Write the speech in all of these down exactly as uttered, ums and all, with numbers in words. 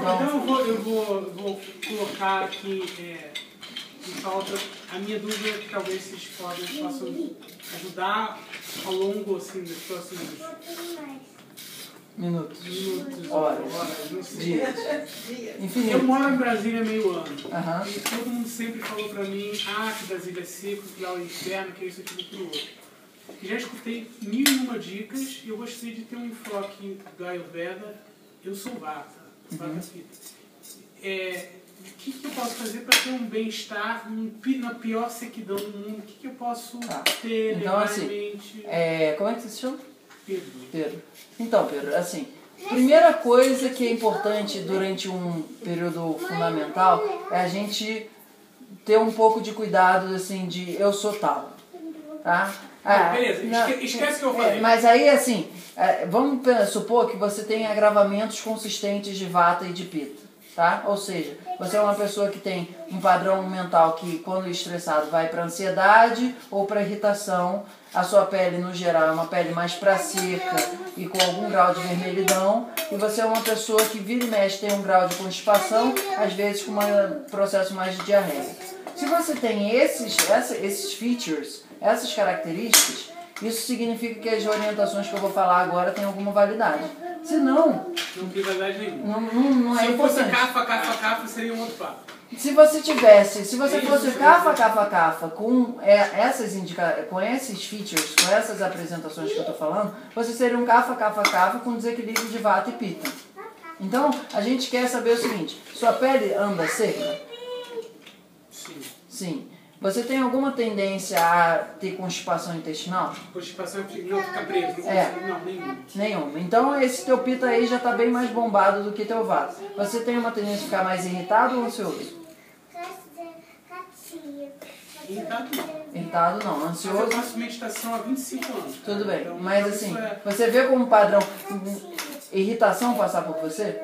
Então eu vou, eu vou, vou colocar aqui é, em pauta a minha dúvida, que talvez vocês podem, possam ajudar ao longo assim, dos próximos minutos, minutos horas, horas não sei. dias. Infinito. Eu moro em Brasília há meio ano. Uhum. E todo mundo sempre falou pra mim, ah, que Brasília é seco, que lá é o inferno, que é isso, aquilo, aquilo outro. E já escutei mil e uma dicas e eu gostaria de ter um enfoque do Ayurveda. Eu sou Vata, Vata Uhum. Pitta. É, o que, que eu posso fazer para ter um bem-estar na pior sequidão do mundo? O que, que eu posso tá. ter, então, assim, é, como é que você se chama? Pedro. Pedro. Então, Pedro, assim, primeira coisa que é importante durante um período fundamental é a gente ter um pouco de cuidado, assim, de eu sou tal, tá? Ah, beleza, não, esquece, esquece o que eu falei. É, mas aí, assim, é, vamos supor que você tem agravamentos consistentes de Vata e de Pitta, tá? Ou seja, você é uma pessoa que tem um padrão mental que, quando estressado, vai para ansiedade ou para irritação. A sua pele, no geral, é uma pele mais para seca e com algum grau de vermelhidão. E você é uma pessoa que vira e mexe, tem um grau de constipação, às vezes com um processo mais de diarreia. Se você tem esses, essa, esses features, essas características, isso significa que as orientações que eu vou falar agora têm alguma validade. Se não... Não tem validade nenhuma. Não, não, não é Se eu importante. fosse cafa, cafa, cafa, seria um outro papo. Se você tivesse, se você fosse cafa, cafa, cafa, com, é, essas indica, com esses features, com essas apresentações que eu estou falando, você seria um cafa, cafa, cafa com desequilíbrio de Vata e Pitta. Então, a gente quer saber o seguinte, sua pele anda seca? Sim. Sim. Você tem alguma tendência a ter constipação intestinal? Constipação não fica preso, não, é. não, nenhuma. Nenhuma. Então esse teu Pitta aí já está bem mais bombado do que teu Vata. Você tem uma tendência a ficar mais irritado ou ansioso? Irritado não. Irritado não, Mas ansioso. eu faço meditação há vinte e cinco anos. Cara. Tudo bem, Então, mas então assim, é... você vê como padrão irritação passar por você?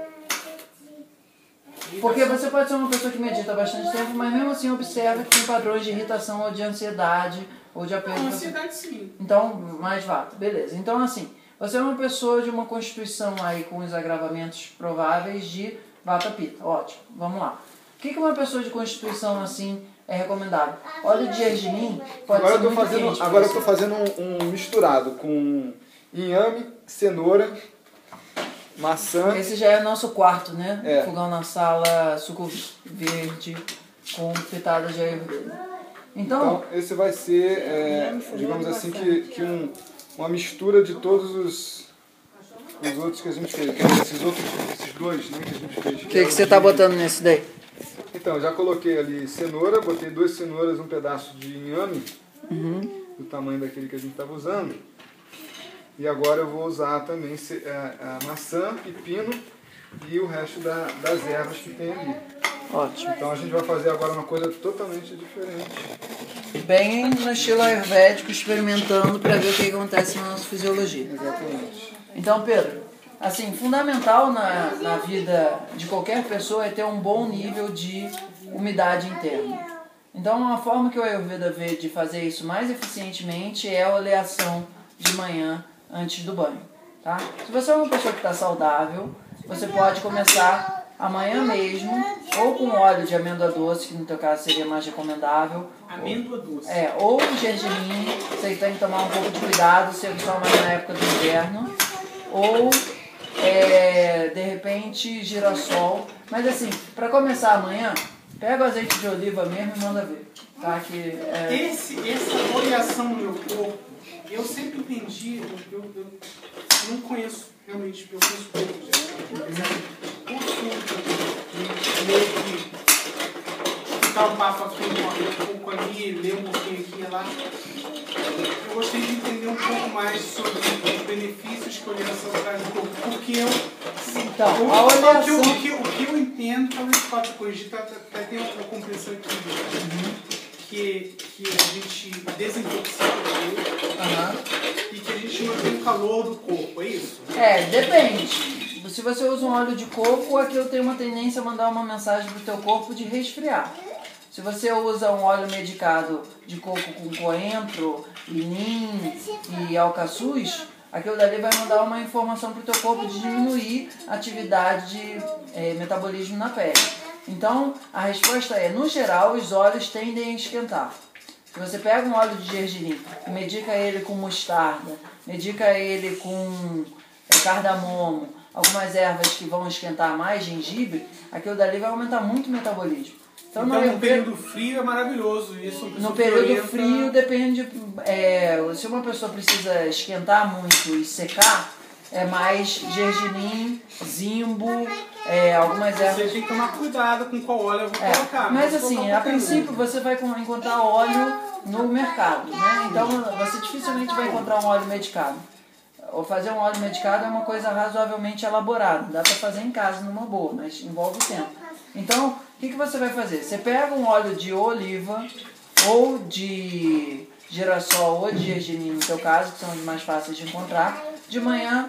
Porque você pode ser uma pessoa que medita há bastante tempo, mas mesmo assim observa que tem padrões de irritação ou de ansiedade ou de apego. Não, ansiedade sim. Então, mais Vata, beleza. Então assim, você é uma pessoa de uma constituição aí com os agravamentos prováveis de Vata Pitta. Ótimo, vamos lá. O que, que uma pessoa de constituição assim é recomendável? Óleo de gergelim pode agora ser eu tô muito fazendo, quente. Agora eu estou fazendo um, um misturado com inhame, cenoura, maçã. Esse já é o nosso quarto, né? É. Fogão na sala, suco verde com pitadas de Ayurveda. Então, Então, esse vai ser, é, digamos assim, que, que um, uma mistura de todos os, os outros que a gente fez. Que esses outros, esses dois, né, que a gente fez. o que, que você está botando nesse daí? Então, já coloquei ali cenoura, botei duas cenouras, um pedaço de inhame, Uhum. do tamanho daquele que a gente estava usando. E agora eu vou usar também a, a maçã, pepino e o resto da, das ervas que tem ali. Ótimo. Então a gente vai fazer agora uma coisa totalmente diferente. Bem no estilo ayurvédico, experimentando para ver o que acontece na nossa fisiologia. Exatamente. Então, Pedro, assim, fundamental na, na vida de qualquer pessoa é ter um bom nível de umidade interna. Então, uma forma que o Ayurveda vê de fazer isso mais eficientemente é a oleação de manhã antes do banho, tá? Se você é uma pessoa que está saudável, você pode começar amanhã mesmo, ou com óleo de amêndoa doce, que no teu caso seria mais recomendável. Amêndoa doce. É, ou gergelim, você tem que tomar um pouco de cuidado, se só mais na época do inverno. Ou, é, de repente, girassol. Mas assim, para começar amanhã, pega o azeite de oliva mesmo e manda ver. Tá? Que, é... Esse, essa oleação no meu corpo, eu sempre entendi, eu, eu, eu não conheço realmente, eu conheço pouco, por tudo, meio que ficar um papo aqui, um pouco ali, ler um pouquinho aqui e lá. Eu gostaria de entender um pouco mais sobre os benefícios que a oleação traz no corpo, porque eu, Então, eu, a oleação... o, que eu, o, que, o que eu entendo, talvez possa corrigir, até tem uma compreensão aqui, uhum. que, que a gente desintoxica o corpo Uhum. e que a gente mantém o calor do corpo, é isso? É, depende. Se você usa um óleo de coco, aquilo tem uma tendência a mandar uma mensagem pro teu corpo de resfriar. Se você usa um óleo medicado de coco com coentro, lim e alcaçuz, aquilo dali vai mandar uma informação para o teu corpo de diminuir a atividade de é, metabolismo na pele. Então, a resposta é, no geral, os óleos tendem a esquentar. Se você pega um óleo de gergelim e medica ele com mostarda, medica ele com é, cardamomo, algumas ervas que vão esquentar mais, gengibre, aquilo dali vai aumentar muito o metabolismo. Então, então no período frio é maravilhoso isso. No período frio depende, é, se uma pessoa precisa esquentar muito e secar, é mais gergelim, zimbo, é, algumas ervas. Você tem que tomar cuidado com qual óleo eu vou é, colocar. Mas assim, a princípio você vai encontrar óleo no mercado, né? Então você dificilmente vai encontrar um óleo medicado. Ou fazer um óleo medicado é uma coisa razoavelmente elaborada. Dá para fazer em casa numa boa, mas envolve tempo. Então, o que, que você vai fazer? Você pega um óleo de oliva ou de girassol ou de gergelim, no seu caso, que são os mais fáceis de encontrar. De manhã,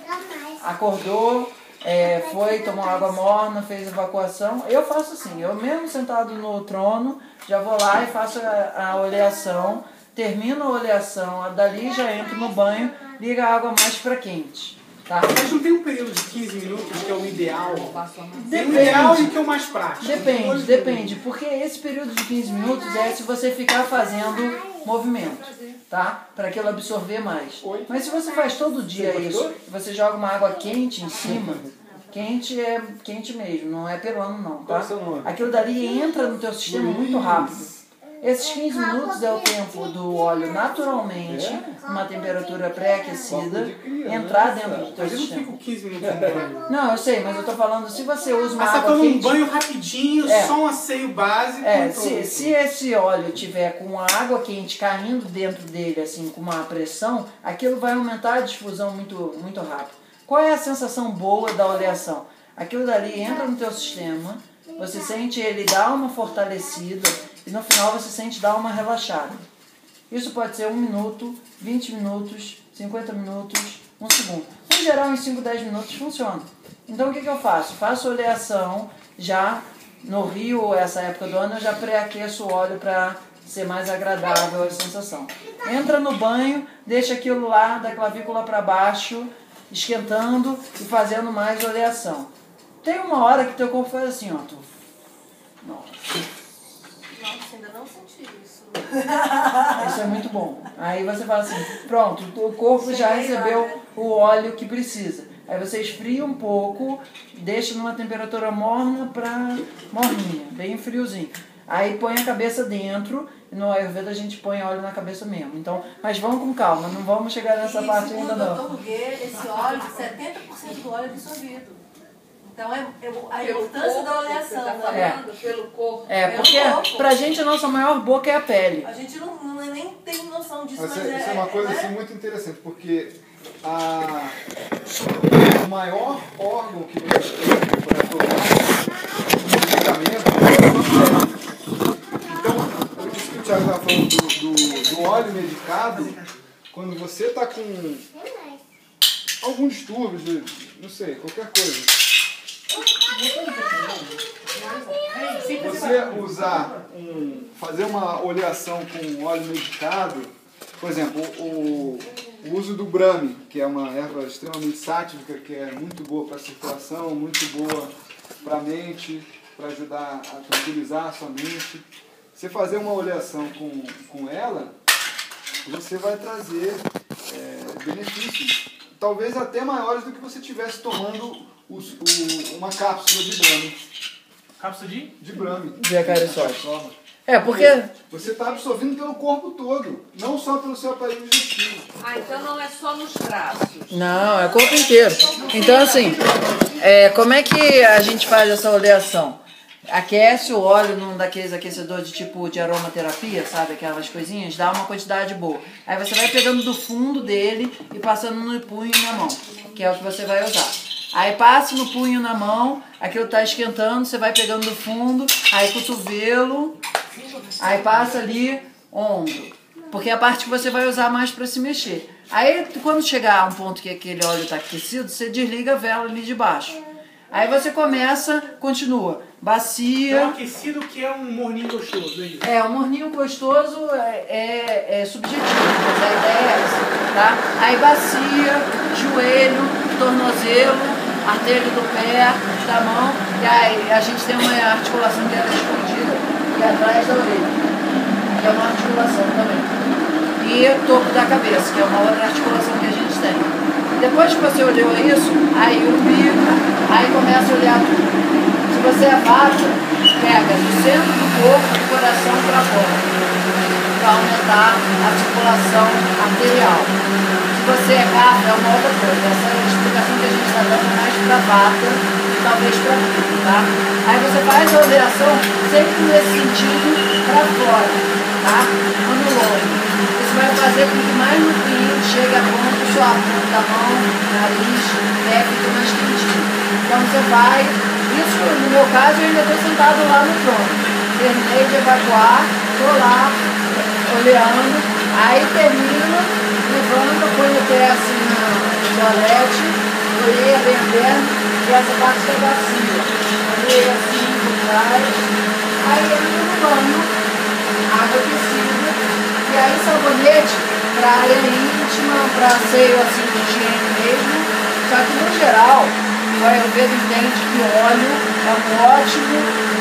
acordou, é, foi, tomou água morna, fez evacuação. Eu faço assim, eu mesmo sentado no trono, já vou lá e faço a, a oleação, termino a oleação, dali já entro no banho, liga a água mais para quente. Tá? Mas não tem um período de quinze minutos que é o ideal? Depende. Tem o ideal e que é o mais prático. Depende, depende. Porque esse período de quinze minutos é se você ficar fazendo movimento, tá? Para aquilo absorver mais. Mas se você faz todo dia isso, você joga uma água quente em cima, quente é quente mesmo, não é peruano não, tá? Aquilo dali entra no teu sistema muito rápido. Esses quinze minutos é o tempo do óleo naturalmente, numa temperatura pré-aquecida, entrar dentro do teu Mas eu não sistema. fico quinze minutos no banho. Não, eu sei, mas eu tô falando, se você usa uma Mas você água toma um quente... banho rapidinho, É. só um asseio básico. É, e se, pronto. se esse óleo tiver com a água quente caindo dentro dele, assim, com uma pressão, aquilo vai aumentar a difusão muito, muito rápido. Qual é a sensação boa da oleação? Aquilo dali entra no teu sistema, você sente ele dar uma fortalecida e no final você sente dar uma relaxada. Isso pode ser um minuto, vinte minutos, cinquenta minutos, um segundo. Em geral, em cinco, dez minutos funciona. Então o que, que eu faço? Faço oleação já no Rio, essa época do ano, eu já pré-aqueço o óleo para ser mais agradável a sensação. Entra no banho, deixa aquilo lá da clavícula para baixo, esquentando e fazendo mais oleação. Tem uma hora que teu corpo faz assim, ó. Tu... Nossa. Nossa, ainda não senti isso. Isso é muito bom. Aí você fala assim, pronto, o corpo já recebeu o óleo que precisa. Aí você esfria um pouco, deixa numa temperatura morna para morninha, bem friozinho. Aí põe a cabeça dentro, e no Ayurveda a gente põe óleo na cabeça mesmo. Então, mas vamos com calma, não vamos chegar nessa E parte ainda segundo o não. doutor Ruguê, esse óleo, setenta por cento do óleo é absorvido. Então, é, é a importância da oleação, tá né? falando, pelo corpo. É, porque pra gente a nossa maior boca é a pele. A gente não, não nem tem noção disso, Mas mas, isso é, é uma coisa né? assim, muito interessante, porque a, o maior órgão que você tem para tomar um medicamento é a sua pele. Então, por isso que o Thiago estava falando do, do, do óleo medicado, quando você está com algum distúrbio, não sei, qualquer coisa. Você usar um, fazer uma oleação com óleo medicado, por exemplo, o, o uso do Brahmi, que é uma erva extremamente sátrica, que é muito boa para a circulação, muito boa para a mente, para ajudar a tranquilizar a sua mente. Você fazer uma oleação com, com ela, você vai trazer é, benefícios talvez até maiores do que você estivesse tomando os, o, uma cápsula de Brahmi. Cápsula de? De Brahmi. De acaricose. É, porque... Você está absorvendo pelo corpo todo, não só pelo seu aparelho digestivo. Ah, então não é só nos braços. Não, é o corpo inteiro. Então, assim, é, como é que a gente faz essa oleação? Aquece o óleo num daqueles aquecedores de tipo de aromaterapia, sabe? Aquelas coisinhas, dá uma quantidade boa. Aí você vai pegando do fundo dele e passando no punho e na mão, que é o que você vai usar. Aí passa no punho na mão, aquilo tá esquentando, você vai pegando do fundo, aí cotovelo, aí passa ali ombro, porque é a parte que você vai usar mais para se mexer. Aí quando chegar a um ponto que aquele óleo tá aquecido, você desliga a vela ali de baixo. Aí você começa, continua, bacia. Então, aquecido que é um morninho gostoso, é isso? É, o morninho gostoso é, é, é subjetivo, mas a ideia é essa, tá? Aí bacia, joelho, tornozelo, artelho do pé, da mão, e aí a gente tem uma articulação que ela é escondida e atrás da orelha, que é uma articulação também. E o topo da cabeça, que é uma outra articulação que a gente tem. Depois que você olhou isso, aí o bico, aí começa a olhar tudo. Se você é vata, pega do centro do corpo, do coração para fora, para aumentar a circulação arterial. Se você é kapha, é uma outra coisa. Essa é a explicação que a gente está dando mais para vata e talvez para tudo, tá? Aí você faz a oleação sempre nesse sentido para fora, tá? Quando longe. Isso vai fazer com que mais no fim chegue a ponto sua da mão, nariz, pé, fica mais quentinho. Então você vai. Isso, no meu caso, eu ainda estou sentado lá no trono. Terminei de evacuar, estou lá, olhando, aí termino, levanto, ponho o pé assim no toalete, olhei a perna e essa parte da bacia. Olhei assim por trás, aí entro no banho, água aquecida, e aí sabonete para área íntima, para seio assim de higiene mesmo, só que no geral, o Ayurveda entende que o óleo é um ótimo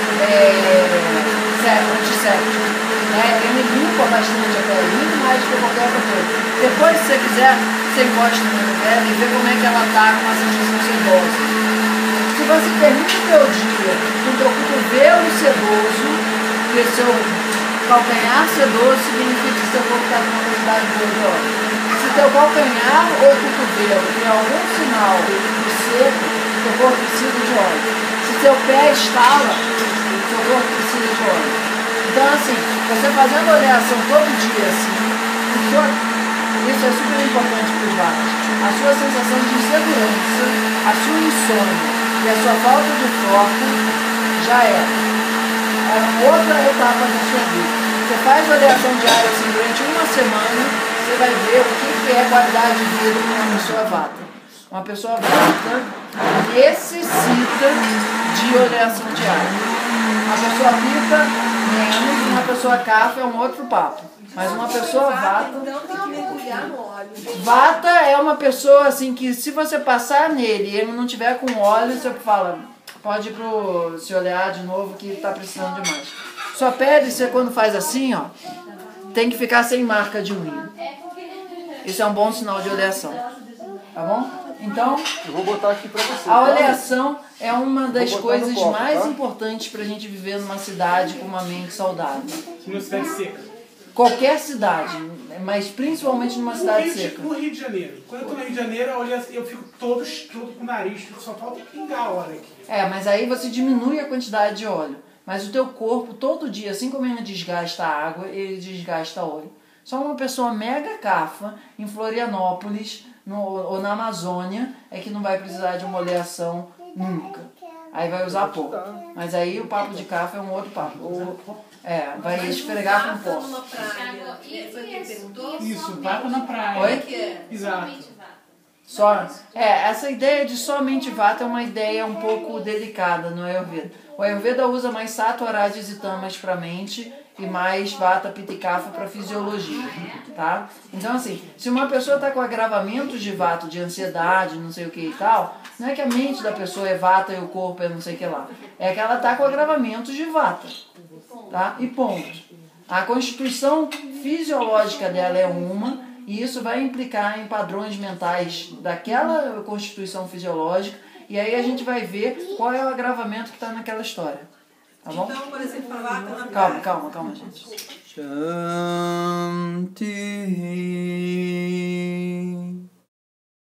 é, antisséptico. Né? Ele limpa bastante a pele, muito mais do que qualquer outra coisa. Depois, se você quiser, você encosta na pele e vê como é que ela está com uma sensação sedosa. Se você termina o seu dia com o seu cotovelo sedoso, porque seu calcanhar sedoso significa que seu corpo está com uma quantidade boa de óleo. Se teu calcanhar ou cotovelo tem algum sinal de seco, seu corpo precisa de óleo. Se seu pé estala, seu corpo precisa de óleo. Então, assim, você fazendo oleação todo dia, assim, sua, isso é super importante para os vatos. A sua sensação de insegurança, a sua insônia e a sua falta de foco já é. É outra etapa da sua vida. Você faz oleação diária assim durante uma semana, você vai ver o que é qualidade de vida para uma pessoa vata. Uma pessoa vata necessita de oleação diária. Uma pessoa pica menos, uma pessoa kapha é um outro papo. Mas uma pessoa vata... Então tem que mergulhar no óleo. Vata é uma pessoa assim que se você passar nele e ele não tiver com óleo, você fala, pode ir pro se olhar de novo que tá precisando de mais. Sua pele, você quando faz assim, ó, tem que ficar sem marca de unha. Isso é um bom sinal de oleação. Tá bom? Então, eu vou botar aqui pra você. A oleação é uma das coisas copo, mais tá? importantes pra gente viver numa cidade com uma mente saudável. Numa cidade seca. Qualquer cidade, mas principalmente numa cidade no Rio, seca. No Rio de Janeiro. Quando eu tô no Rio de Janeiro, eu, olho, eu fico todo, todo com o nariz, só falta pingar a hora aqui. É, mas aí você diminui a quantidade de óleo. Mas o teu corpo, todo dia, assim como ele desgasta a água, ele desgasta óleo. Só uma pessoa mega kapha, em Florianópolis, no, ou na Amazônia, é que não vai precisar de uma oleação nunca. Aí vai usar pouco. Mas aí o papo de kapha é um outro papo. Ou, é, vai esfregar com pó. Numa praia. Foi o que perguntou? Isso, vata na praia. Oi? Que é? Exato. Só, é, essa ideia de somente vata é uma ideia um pouco delicada no Ayurveda. O Ayurveda usa mais sattva, rajas e tamas para mente e mais vata, pitta e kapha para fisiologia, tá? Então assim, se uma pessoa está com agravamentos de vata, de ansiedade, não sei o que e tal, não é que a mente da pessoa é vata e o corpo é não sei o que lá. É que ela está com agravamentos de vata, tá? E ponto. A constituição fisiológica dela é uma, e isso vai implicar em padrões mentais daquela constituição fisiológica, e aí a gente vai ver qual é o agravamento que está naquela história. Tá bom? Então, por exemplo, a vata na praia. Calma, calma, calma, gente. Tcham.